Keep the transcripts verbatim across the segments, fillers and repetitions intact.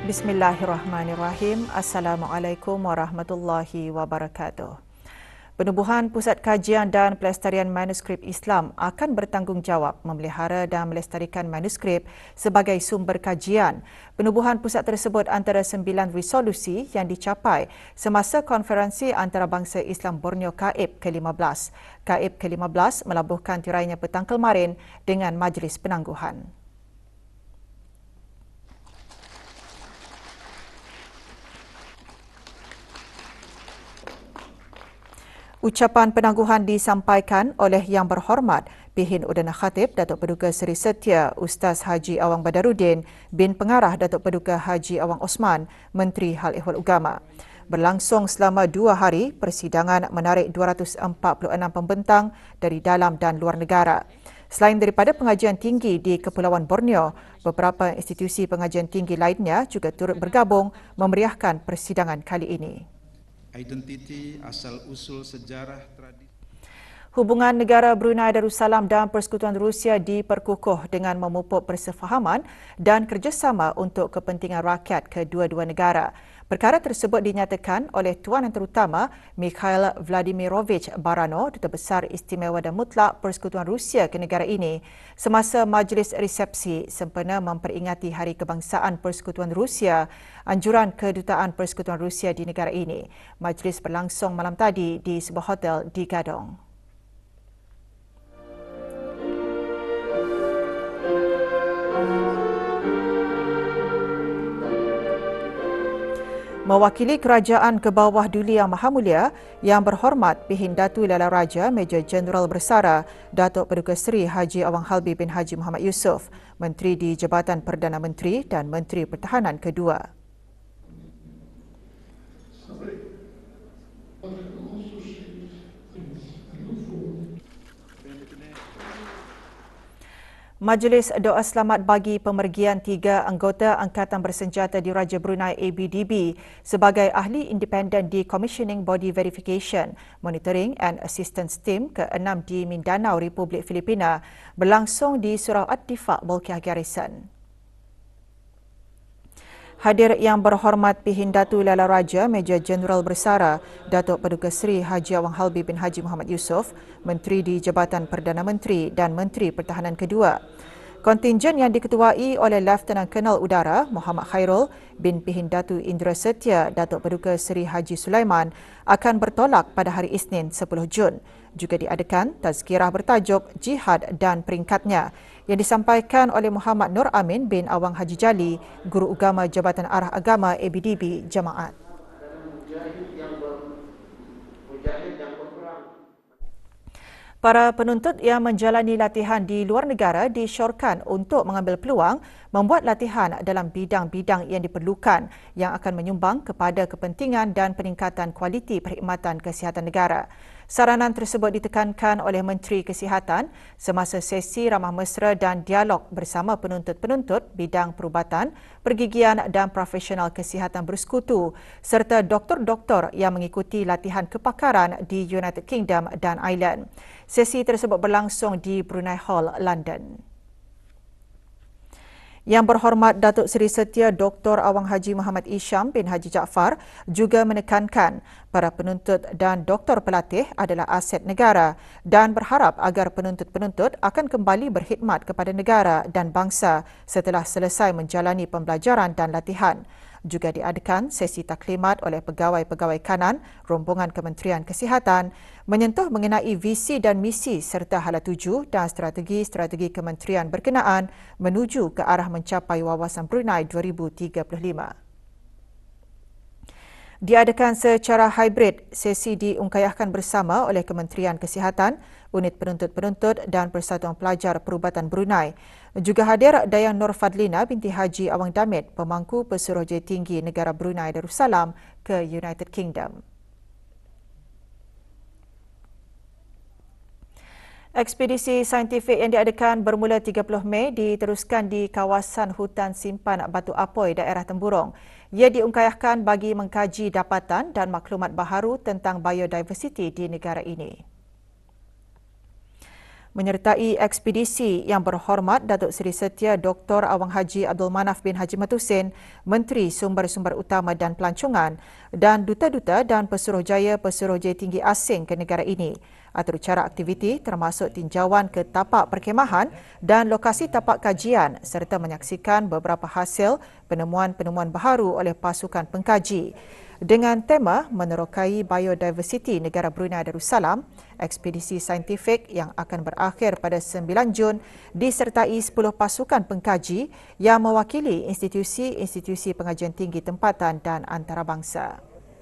Bismillahirrahmanirrahim. Assalamualaikum warahmatullahi wabarakatuh. Penubuhan Pusat Kajian dan Pelestarian Manuskrip Islam akan bertanggungjawab memelihara dan melestarikan manuskrip sebagai sumber kajian. Penubuhan pusat tersebut antara sembilan resolusi yang dicapai semasa konferensi antarabangsa Islam Borneo K A I B ke lima belas. K A I B ke lima belas melabuhkan tirainya petang kemarin dengan majlis penangguhan. Ucapan penangguhan disampaikan oleh Yang Berhormat Pihin Udana Khatib Datuk Paduka Seri Setia Ustaz Haji Awang Badaruddin bin Pengarah Datuk Paduka Haji Awang Osman, Menteri Hal Ehwal Ugama. Berlangsung selama dua hari, persidangan menarik dua ratus empat puluh enam pembentang dari dalam dan luar negara. Selain daripada pengajian tinggi di Kepulauan Borneo, beberapa institusi pengajian tinggi lainnya juga turut bergabung memeriahkan persidangan kali ini. Identiti asal-usul sejarah tradisi. Hubungan negara Brunei Darussalam dan Persekutuan Rusia diperkukuh dengan memupuk persefahaman dan kerjasama untuk kepentingan rakyat kedua-dua negara. Perkara tersebut dinyatakan oleh Tuan Yang Terutama Mikhail Vladimirovich Barano, Duta Besar Istimewa dan Mutlak Persekutuan Rusia ke negara ini, semasa majlis resepsi sempena memperingati Hari Kebangsaan Persekutuan Rusia, anjuran Kedutaan Persekutuan Rusia di negara ini. Majlis berlangsung malam tadi di sebuah hotel di Gadong. Mewakili Kerajaan ke Bawah Duli Yang Maha Mulia, Yang Berhormat Pihin Datu Lala Raja Major Jeneral Bersara Datuk Paduka Seri Haji Awang Halbi bin Haji Muhammad Yusof, Menteri di Jabatan Perdana Menteri dan Menteri Pertahanan kedua. Majlis doa selamat bagi pemergian tiga anggota Angkatan Bersenjata Diraja Brunei A B D B sebagai ahli independen di Commissioning Body Verification, Monitoring and Assistance Team ke enam di Mindanao, Republik Filipina berlangsung di Surau At-Tifaq, Bolkiah Garrison. Hadir Yang Berhormat Pihin Datu Lala Raja Major Jeneral Bersara Datuk Paduka Seri Haji Awang Halbi bin Haji Muhammad Yusof, Menteri di Jabatan Perdana Menteri dan Menteri Pertahanan kedua. Kontingen yang diketuai oleh Lieutenant Colonel Udara Muhammad Khairul bin Pihin Datu Indra Setia Datuk Paduka Seri Haji Sulaiman akan bertolak pada hari Isnin sepuluh Jun. Juga diadakan tazkirah bertajuk Jihad dan Peringkatnya yang disampaikan oleh Muhammad Nur Amin bin Awang Haji Jali, Guru Ugama Jabatan Arah Agama A B D B Jamaat. Para penuntut yang menjalani latihan di luar negara disyorkan untuk mengambil peluang membuat latihan dalam bidang-bidang yang diperlukan yang akan menyumbang kepada kepentingan dan peningkatan kualiti perkhidmatan kesihatan negara. Saranan tersebut ditekankan oleh Menteri Kesihatan semasa sesi ramah mesra dan dialog bersama penuntut-penuntut bidang perubatan, pergigian dan profesional kesihatan bersekutu serta doktor-doktor yang mengikuti latihan kepakaran di United Kingdom dan Ireland. Sesi tersebut berlangsung di Brunei Hall, London. Yang Berhormat Datuk Seri Setia Doktor Awang Haji Muhammad Isham bin Haji Jaafar juga menekankan para penuntut dan doktor pelatih adalah aset negara dan berharap agar penuntut-penuntut akan kembali berkhidmat kepada negara dan bangsa setelah selesai menjalani pembelajaran dan latihan. Juga diadakan sesi taklimat oleh pegawai-pegawai kanan rombongan Kementerian Kesihatan menyentuh mengenai visi dan misi serta hala tuju dan strategi-strategi kementerian berkenaan menuju ke arah mencapai wawasan Brunei dua ribu tiga puluh lima. Diadakan secara hybrid, sesi diungkayahkan bersama oleh Kementerian Kesihatan, Unit Penuntut-Penuntut dan Persatuan Pelajar Perubatan Brunei. Juga hadir Dayang Nur Fadlina binti Haji Awang Damit, Pemangku Pesuruhjaya Tinggi Negara Brunei Darussalam ke United Kingdom. Ekspedisi saintifik yang diadakan bermula tiga puluh Mei diteruskan di kawasan hutan simpan Batu Apoi, daerah Temburong. Ia diungkayahkan bagi mengkaji dapatan dan maklumat baharu tentang biodiversiti di negara ini. menyertai ekspedisi Yang Berhormat Datuk Seri Setia Doktor Awang Haji Abdul Manaf bin Haji Matusin, Menteri Sumber-Sumber Utama dan Pelancongan dan Duta-Duta dan Pesuruhjaya-Pesuruhjaya Tinggi Asing ke negara ini. Atur cara aktiviti termasuk tinjauan ke tapak perkhemahan dan lokasi tapak kajian serta menyaksikan beberapa hasil penemuan-penemuan baharu oleh pasukan pengkaji. Dengan tema menerokai biodiversiti negara Brunei Darussalam, ekspedisi saintifik yang akan berakhir pada sembilan Jun disertai sepuluh pasukan pengkaji yang mewakili institusi-institusi pengajian tinggi tempatan dan antarabangsa.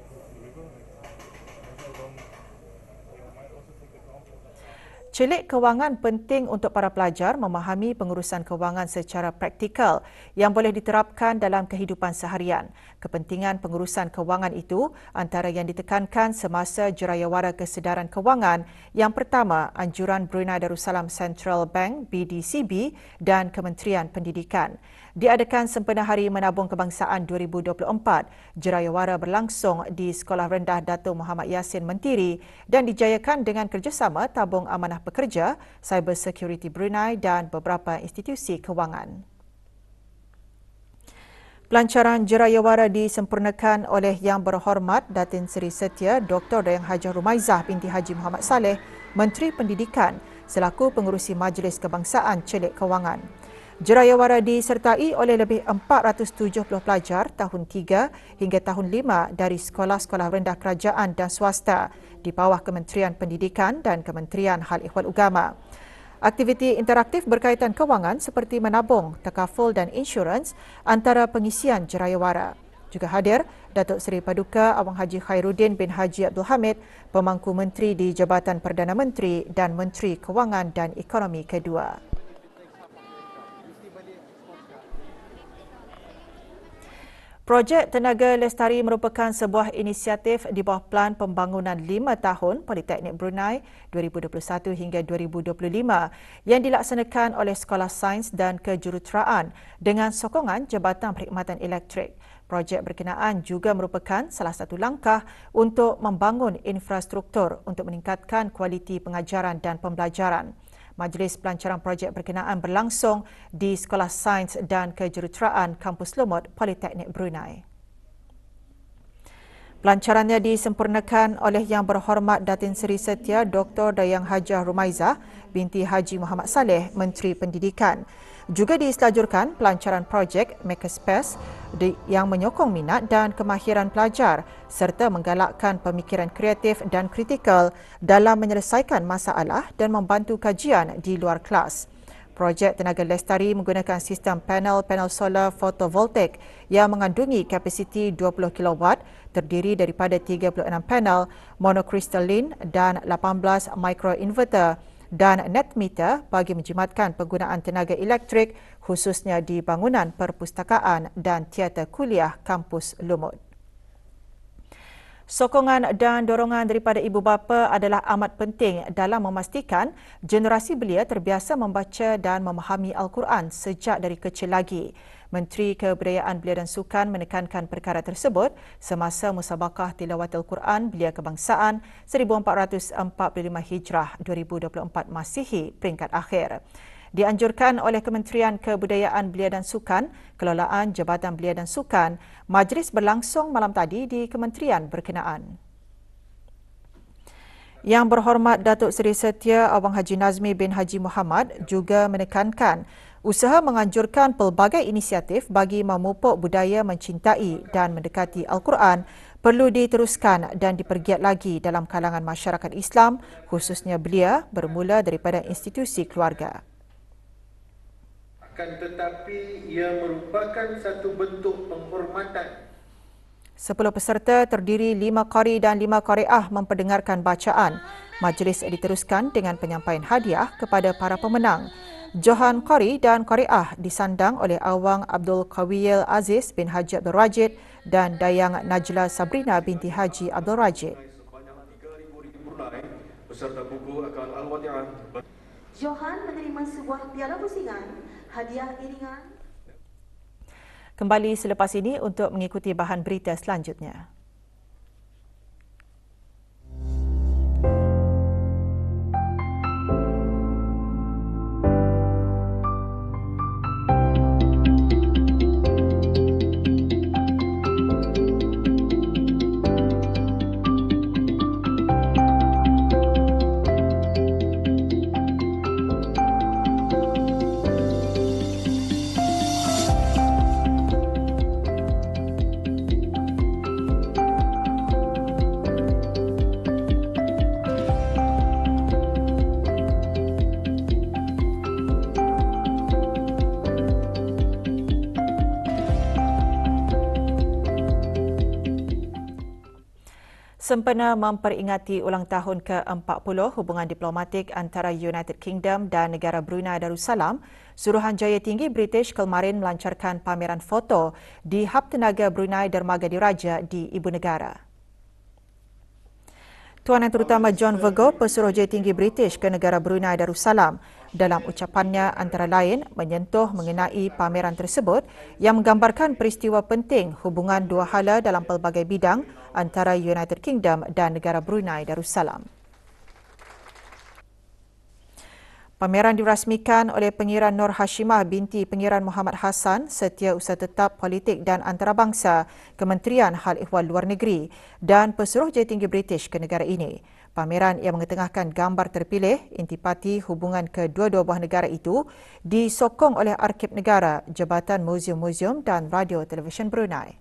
Celik kewangan penting untuk para pelajar memahami pengurusan kewangan secara praktikal yang boleh diterapkan dalam kehidupan seharian. Kepentingan pengurusan kewangan itu antara yang ditekankan semasa Jurayawara Kesedaran Kewangan yang pertama anjuran Brunei Darussalam Central Bank B D C B dan Kementerian Pendidikan. Diadakan sempena Hari Menabung Kebangsaan dua ribu dua puluh empat, Jurayawara berlangsung di Sekolah Rendah Dato' Muhammad Yassin Mentiri dan dijayakan dengan kerjasama Tabung Amanah Pekerja, Cyber Security Brunei dan beberapa institusi kewangan. Pelancaran Jurayawara disempurnakan oleh Yang Berhormat Datin Seri Setia Doktor Dayang Hajah Rumaizah binti Haji Muhammad Saleh, Menteri Pendidikan selaku pengurusi Majlis Kebangsaan Celik Kewangan. Jurayawara disertai oleh lebih empat ratus tujuh puluh pelajar tahun tiga hingga tahun lima dari sekolah-sekolah rendah kerajaan dan swasta di bawah Kementerian Pendidikan dan Kementerian Hal Ehwal Agama. Aktiviti interaktif berkaitan kewangan seperti menabung, takaful dan insurans antara pengisian Jurayawara. Juga hadir Datuk Seri Paduka Awang Haji Khairuddin bin Haji Abdul Hamid, Pemangku Menteri di Jabatan Perdana Menteri dan Menteri Kewangan dan Ekonomi kedua. Projek Tenaga Lestari merupakan sebuah inisiatif di bawah Pelan Pembangunan lima tahun Politeknik Brunei dua ribu dua puluh satu hingga dua ribu dua puluh lima yang dilaksanakan oleh Sekolah Sains dan Kejuruteraan dengan sokongan Jabatan Perkhidmatan Elektrik. Projek berkenaan juga merupakan salah satu langkah untuk membangun infrastruktur untuk meningkatkan kualiti pengajaran dan pembelajaran. Majlis pelancaran projek berkenaan berlangsung di Sekolah Sains dan Kejuruteraan Kampus Lumut Politeknik Brunei. Pelancarannya disempurnakan oleh Yang Berhormat Datin Seri Setia Doktor Dayang Hajah Rumaizah binti Haji Muhammad Saleh, Menteri Pendidikan. Juga diselajurkan pelancaran projek Makerspace yang menyokong minat dan kemahiran pelajar serta menggalakkan pemikiran kreatif dan kritikal dalam menyelesaikan masalah dan membantu kajian di luar kelas. Projek Tenaga Lestari menggunakan sistem panel-panel solar fotovoltaik yang mengandungi kapasiti dua puluh kilowatt terdiri daripada tiga puluh enam panel monokristallin dan lapan belas microinverter dan net meter bagi menjimatkan penggunaan tenaga elektrik khususnya di bangunan perpustakaan dan teater kuliah Kampus Lumut. Sokongan dan dorongan daripada ibu bapa adalah amat penting dalam memastikan generasi belia terbiasa membaca dan memahami Al-Quran sejak dari kecil lagi. Menteri Kebudayaan Belia dan Sukan menekankan perkara tersebut semasa Musabaqah Tilawatil Quran Belia Kebangsaan seribu empat ratus empat puluh lima Hijrah dua ribu dua puluh empat Masihi peringkat akhir. Dianjurkan oleh Kementerian Kebudayaan Belia dan Sukan, Kelolaan Jabatan Belia dan Sukan, majlis berlangsung malam tadi di kementerian berkenaan. Yang Berhormat Datuk Seri Setia Awang Haji Nazmi bin Haji Muhammad juga menekankan usaha menganjurkan pelbagai inisiatif bagi memupuk budaya mencintai dan mendekati Al-Quran perlu diteruskan dan dipergiat lagi dalam kalangan masyarakat Islam, khususnya belia, bermula daripada institusi keluarga. Akan tetapi ia merupakan satu bentuk penghormatan. Sepuluh peserta terdiri lima qari dan lima qari'ah memperdengarkan bacaan. Majlis diteruskan dengan penyampaian hadiah kepada para pemenang. Johan Qari dan Qari'ah disandang oleh Awang Abdul Qawiyil Aziz bin Haji Abdul Rajid dan Dayang Najla Sabrina binti Haji Abdul Rajid. Johan menerima sebuah piala pusingan, hadiah iringan. Kembali selepas ini untuk mengikuti bahan berita selanjutnya. Sempena memperingati ulang tahun ke empat puluh hubungan diplomatik antara United Kingdom dan negara Brunei Darussalam, Suruhanjaya Tinggi British kemarin melancarkan pameran foto di Hub Tenaga Brunei Dermaga Diraja di Ibu Negara. Tuan Yang Terutama John Virgo, Pesuruhjaya Tinggi British ke negara Brunei Darussalam, dalam ucapannya antara lain menyentuh mengenai pameran tersebut yang menggambarkan peristiwa penting hubungan dua hala dalam pelbagai bidang antara United Kingdom dan negara Brunei Darussalam. Pameran dirasmikan oleh Pengiran Nur Hashimah binti Pengiran Muhammad Hassan, Setiausaha Tetap Politik dan Antarabangsa, Kementerian Hal Ehwal Luar Negeri dan Pesuruhjaya Tinggi British ke negara ini. Pameran yang mengetengahkan gambar terpilih intipati hubungan kedua-dua buah negara itu disokong oleh Arkib Negara, Jabatan Muzium-Muzium dan Radio Televisyen Brunei.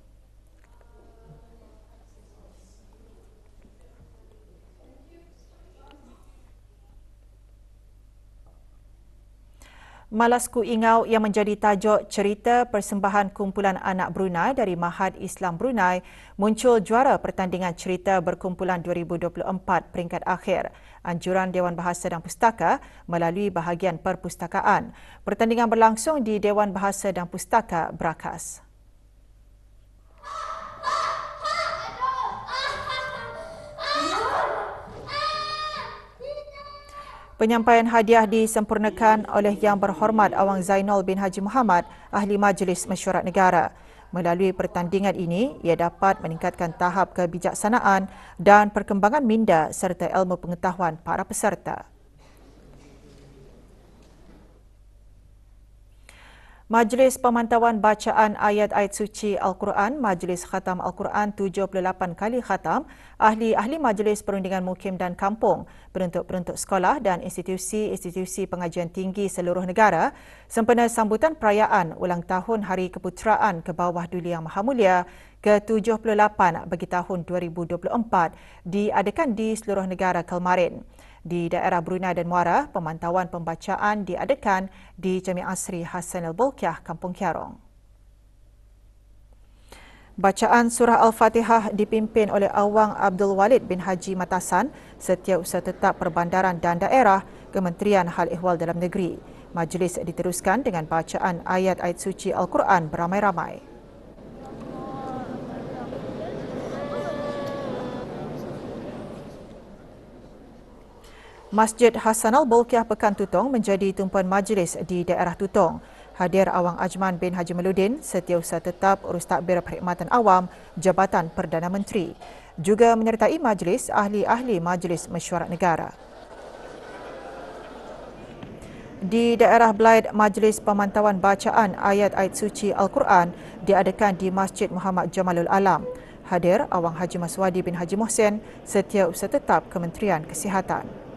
Malasku Ingau yang menjadi tajuk cerita persembahan kumpulan anak Brunei dari Mahad Islam Brunei muncul juara pertandingan cerita berkumpulan dua ribu dua puluh empat peringkat akhir Anjuran Dewan Bahasa dan Pustaka melalui bahagian perpustakaan. Pertandingan berlangsung di Dewan Bahasa dan Pustaka Brakas. Penyampaian hadiah disempurnakan oleh Yang Berhormat Awang Zainal bin Haji Muhammad, Ahli Majlis Mesyuarat Negara. Melalui pertandingan ini, ia dapat meningkatkan tahap kebijaksanaan dan perkembangan minda serta ilmu pengetahuan para peserta. Majlis Pemantauan Bacaan Ayat-Ayat Suci Al-Quran, Majlis Khatam Al-Quran tujuh puluh lapan kali khatam, ahli-ahli Majlis Perundingan Mukim dan Kampung, peruntuk-peruntuk sekolah dan institusi-institusi pengajian tinggi seluruh negara sempena sambutan perayaan ulang tahun Hari Keputeraan ke Bawah Duli Yang Maha Mulia ke tujuh puluh lapan bagi tahun dua ribu dua puluh empat diadakan di seluruh negara kemarin. Di daerah Brunei dan Muara, pemantauan pembacaan diadakan di Jamiah Asri Hassan Al-Bolkiah, Kampung Kiarong. Bacaan Surah Al-Fatihah dipimpin oleh Awang Abdul Walid bin Haji Matasan, Setiausaha Tetap Perbandaran dan Daerah, Kementerian Hal Ehwal Dalam Negeri. Majlis diteruskan dengan bacaan ayat-ayat suci Al-Quran beramai-ramai. Masjid Hassan Al-Bolkiah Pekan Tutong menjadi tumpuan majlis di daerah Tutong. Hadir Awang Ajman bin Haji Meludin, Setiausaha Tetap Urus Takbir Perkhidmatan Awam, Jabatan Perdana Menteri. Juga menyertai majlis ahli-ahli Majlis Mesyuarat Negara. Di daerah Blaid, Majlis Pemantauan Bacaan Ayat-Ayat Suci Al-Quran diadakan di Masjid Muhammad Jamalul Alam. Hadir Awang Haji Maswadi bin Haji Mohsen, Setiausaha Tetap Kementerian Kesihatan.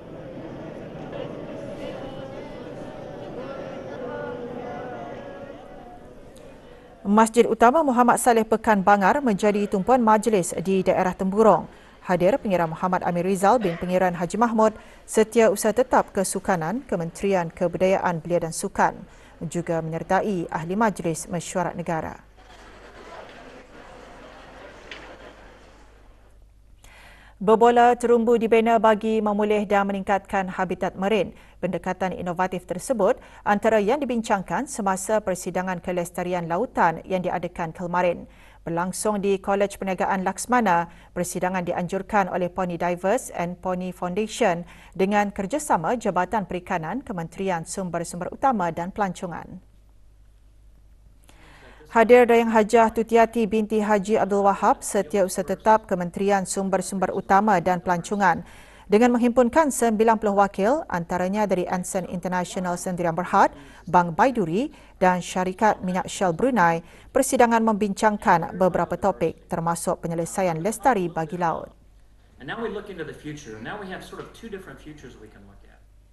Masjid Utama Muhammad Saleh Pekan Bangar menjadi tumpuan majlis di daerah Temburong. Hadir Pengiran Muhammad Amir Rizal bin Pengiran Haji Mahmud, Setiausaha Tetap Kesukanan, Kementerian Kebudayaan Belia dan Sukan. Juga menyertai Ahli Majlis Mesyuarat Negara. Berbola terumbu dibina bagi memulih dan meningkatkan habitat marin. Pendekatan inovatif tersebut antara yang dibincangkan semasa persidangan kelestarian lautan yang diadakan kemarin. Berlangsung di Kolej Perniagaan Laksmana, persidangan dianjurkan oleh Pony Divers and Pony Foundation dengan kerjasama Jabatan Perikanan, Kementerian Sumber-Sumber Utama dan Pelancongan. Hadir Dayang Hajah Tutiati binti Haji Abdul Wahab, Setiausaha Tetap Kementerian Sumber-Sumber Utama dan Pelancongan dengan menghimpunkan sembilan puluh wakil antaranya dari Anson International Sendirian Berhad, Bank Baiduri dan Syarikat Minyak Shell Brunei. Persidangan membincangkan beberapa topik termasuk penyelesaian lestari bagi laut. And now we look into the future. Now we have sort of two different futures we can look at.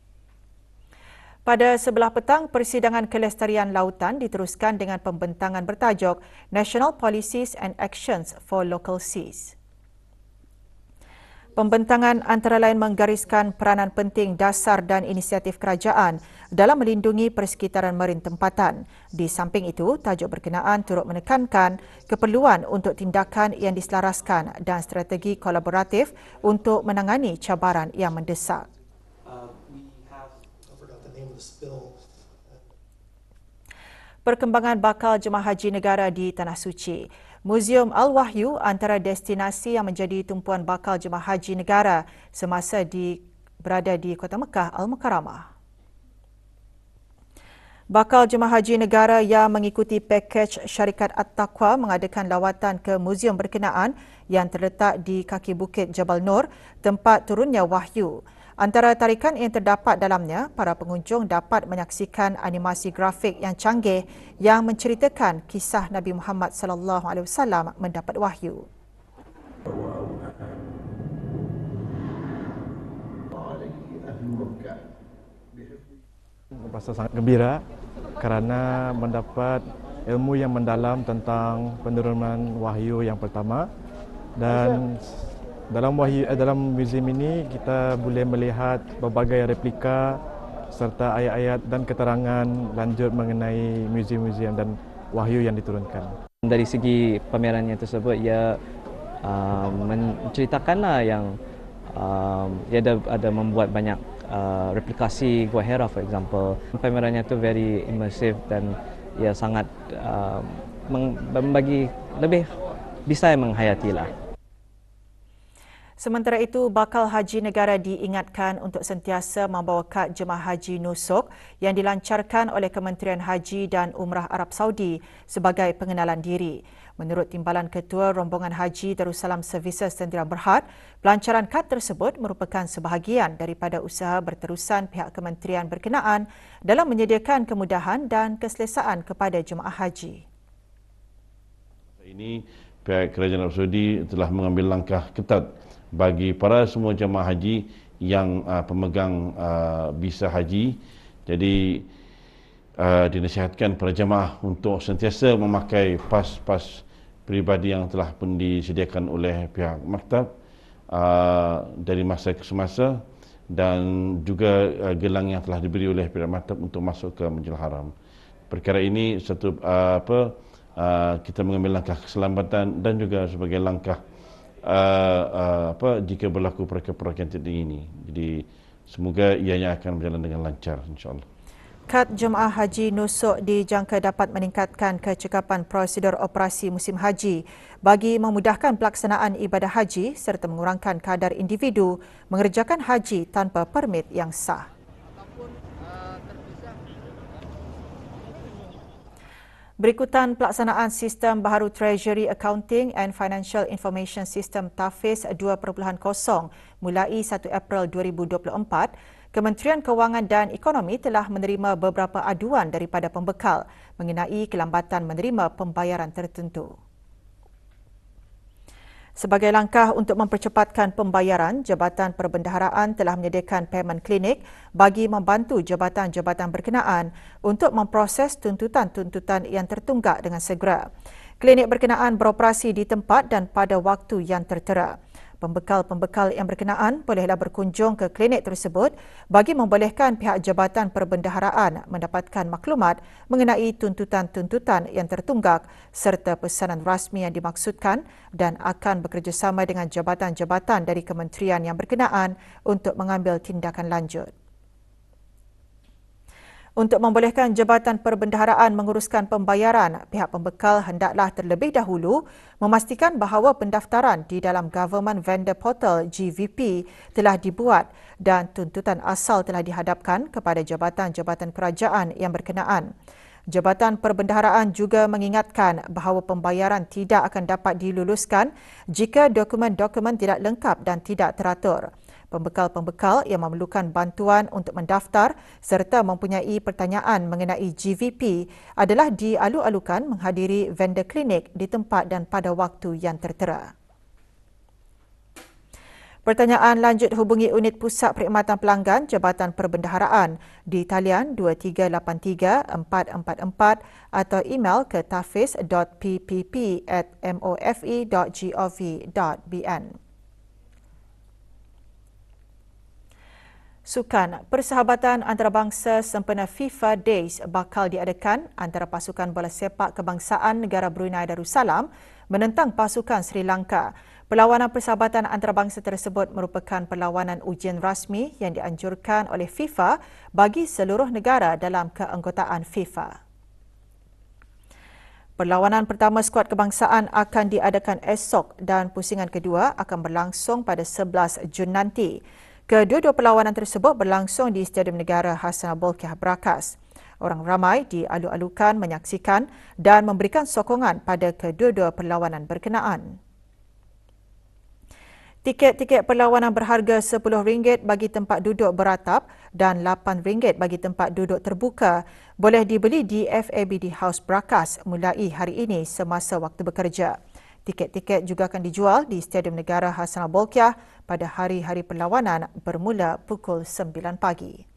Pada sebelah petang, persidangan kelestarian lautan diteruskan dengan pembentangan bertajuk National Policies and Actions for Local Seas. Pembentangan antara lain menggariskan peranan penting dasar dan inisiatif kerajaan dalam melindungi persekitaran marin tempatan. Di samping itu, tajuk berkenaan turut menekankan keperluan untuk tindakan yang diselaraskan dan strategi kolaboratif untuk menangani cabaran yang mendesak. Perkembangan bakal jemaah haji negara di Tanah Suci. Muzium Al-Wahyu antara destinasi yang menjadi tumpuan bakal jemaah haji negara semasa di, berada di Kota Mekah Al-Mukarramah. Bakal jemaah haji negara yang mengikuti pakej syarikat At-Taqwa mengadakan lawatan ke muzium berkenaan yang terletak di kaki bukit Jabal Nur, tempat turunnya wahyu. Antara tarikan yang terdapat dalamnya, para pengunjung dapat menyaksikan animasi grafik yang canggih yang menceritakan kisah Nabi Muhammad sallallahu alaihi wasallam mendapat wahyu. Rasa sangat gembira kerana mendapat ilmu yang mendalam tentang penurunan wahyu yang pertama, dan dalam wahyu eh, dalam muzium ini kita boleh melihat berbagai replika serta ayat-ayat dan keterangan lanjut mengenai muzium-muzium dan wahyu yang diturunkan. Dari segi pamerannya tersebut, ia uh, menceritakanlah yang uh, ia ada, ada membuat banyak uh, replikasi Gua Hira, for example. Pamerannya tu very immersive dan ia sangat uh, membagi lebih bisa menghayatilah. Sementara itu, bakal haji negara diingatkan untuk sentiasa membawa kad jemaah haji nusuk yang dilancarkan oleh Kementerian Haji dan Umrah Arab Saudi sebagai pengenalan diri. Menurut Timbalan Ketua Rombongan Haji Darussalam Services Sdn Berhad, pelancaran kad tersebut merupakan sebahagian daripada usaha berterusan pihak kementerian berkenaan dalam menyediakan kemudahan dan keselesaan kepada jemaah haji. Ini pihak Kerajaan Arab Saudi telah mengambil langkah ketat bagi para semua jemaah haji yang uh, pemegang uh, visa haji. Jadi uh, dinasihatkan para jemaah untuk sentiasa memakai pas-pas peribadi yang telah pun disediakan oleh pihak maktab uh, dari masa ke semasa, dan juga uh, gelang yang telah diberi oleh pihak maktab untuk masuk ke Masjidil Haram. Perkara ini satu uh, apa uh, kita mengambil langkah keselamatan dan juga sebagai langkah Uh, uh, apa jika berlaku perkara-perkara yang ini. Jadi semoga ianya akan berjalan dengan lancar, insya-Allah. Kad jemaah haji nusuk dijangka dapat meningkatkan kecekapan prosedur operasi musim haji bagi memudahkan pelaksanaan ibadah haji serta mengurangkan kadar individu mengerjakan haji tanpa permit yang sah. Berikutan pelaksanaan sistem baharu Treasury Accounting and Financial Information System TAFIS dua titik kosong mulai satu April dua ribu dua puluh empat, Kementerian Kewangan dan Ekonomi telah menerima beberapa aduan daripada pembekal mengenai kelambatan menerima pembayaran tertentu. Sebagai langkah untuk mempercepatkan pembayaran, Jabatan Perbendaharaan telah menyediakan payment klinik bagi membantu jabatan-jabatan berkenaan untuk memproses tuntutan-tuntutan yang tertunggak dengan segera. Klinik berkenaan beroperasi di tempat dan pada waktu yang tertera. Pembekal-pembekal yang berkenaan bolehlah berkunjung ke klinik tersebut bagi membolehkan pihak Jabatan Perbendaharaan mendapatkan maklumat mengenai tuntutan-tuntutan yang tertunggak serta pesanan rasmi yang dimaksudkan, dan akan bekerjasama dengan jabatan-jabatan dari kementerian yang berkenaan untuk mengambil tindakan lanjut. Untuk membolehkan Jabatan Perbendaharaan menguruskan pembayaran, pihak pembekal hendaklah terlebih dahulu memastikan bahawa pendaftaran di dalam Government Vendor Portal G V P telah dibuat dan tuntutan asal telah dihadapkan kepada jabatan-jabatan kerajaan yang berkenaan. Jabatan Perbendaharaan juga mengingatkan bahawa pembayaran tidak akan dapat diluluskan jika dokumen-dokumen tidak lengkap dan tidak teratur. Pembekal-pembekal yang memerlukan bantuan untuk mendaftar serta mempunyai pertanyaan mengenai G V P adalah dialu-alukan menghadiri vendor klinik di tempat dan pada waktu yang tertera. Pertanyaan lanjut hubungi Unit Pusat Perkhidmatan Pelanggan Jabatan Perbendaharaan di talian dua tiga lapan tiga empat empat empat atau email ke tafis dot p p p at mofe dot gov dot b n. Sukan Persahabatan Antarabangsa sempena FIFA Days bakal diadakan antara pasukan bola sepak kebangsaan negara Brunei Darussalam menentang pasukan Sri Lanka. Perlawanan Persahabatan Antarabangsa tersebut merupakan perlawanan ujian rasmi yang dianjurkan oleh FIFA bagi seluruh negara dalam keanggotaan FIFA. Perlawanan pertama skuad kebangsaan akan diadakan esok dan pusingan kedua akan berlangsung pada sebelas Jun nanti. Kedua-dua perlawanan tersebut berlangsung di Stadium Negara Hassanal Bolkiah Berakas. Orang ramai dialu-alukan menyaksikan dan memberikan sokongan pada kedua-dua perlawanan berkenaan. Tiket-tiket perlawanan berharga sepuluh ringgit bagi tempat duduk beratap dan lapan ringgit bagi tempat duduk terbuka boleh dibeli di F A B D House Berakas mulai hari ini semasa waktu bekerja. Tiket-tiket juga akan dijual di Stadium Negara Hassanal Bolkiah pada hari-hari perlawanan bermula pukul sembilan pagi.